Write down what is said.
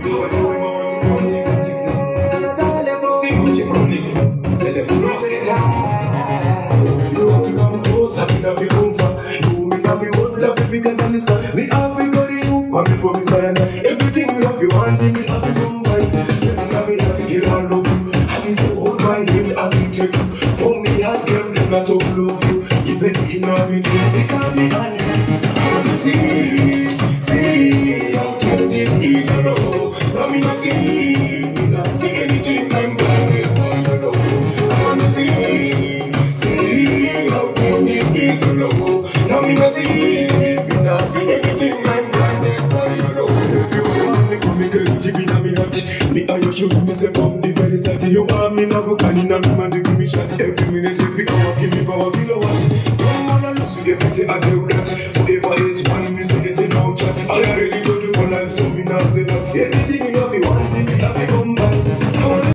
Everything you love, you want me, I have to come by. I have to get all of you. I need to hold my hand, I will take you. For me, I girl, not to love you. Even in a minute, it's on me, I wanna see how tempting is a love. I mean, I see anything I'm planning for you know. I wanna see how tempting is a love. I mean, I see anything I'm planning for you know. If you want me, come girl, keep it on me hot. Me and you shoot me say from the very start. You want me now, go can in a room and give me shot. Every minute, every hour, give me power, kilowatt. Don't wanna lose with everything I do that. Forever is one, me say getting out chat. I already go to for life, so me now say that. Anything you have, me want me, I